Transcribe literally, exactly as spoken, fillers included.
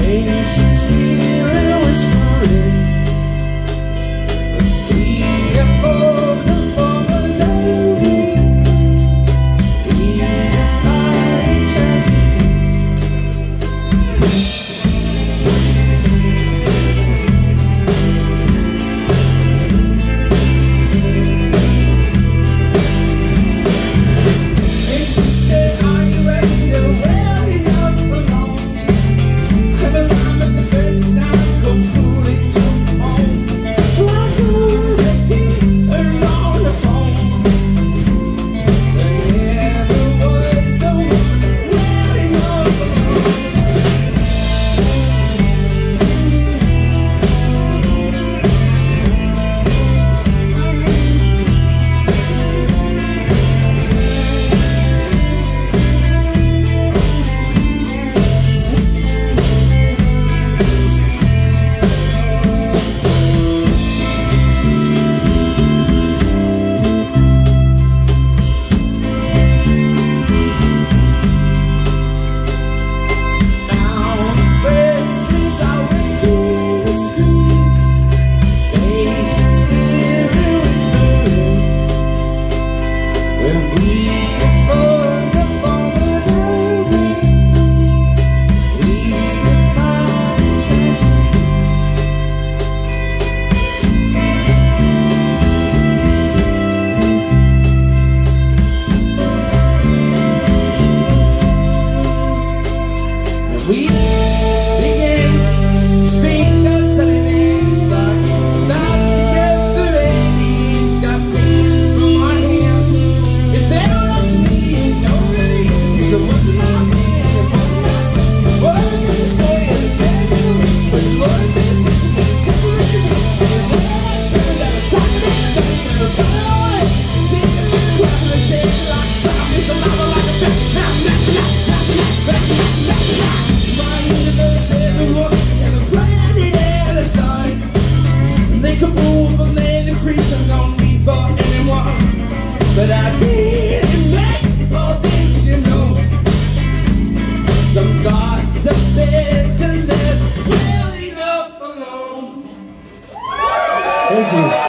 ancient spirit whispering, free and full of forms every we divide and tragedy. It's just say, are you ready to well enough alone? Have a rhyme at the best time, completely took home. So I go ready around the phone. But never was a one well enough alone. We began to speak of sardines like not together eighties got taken from our hands. It fell up to me, no reason, cause it wasn't my plan, it wasn't my son. Well, I'm gonna stay in the tears of the wind, but the Lord's been fishing with the separation. And the last spirit that was talking in the dust, never got away. Sitting in the crowd, and they say like sardines, a lava like a bat. Now, that's not, that's not, that's not, that's not. And the planet and the sun, and they could move and land and creatures don't need for anyone. But I didn't make all this, you know. Some thoughts are better to live well enough alone. Thank you.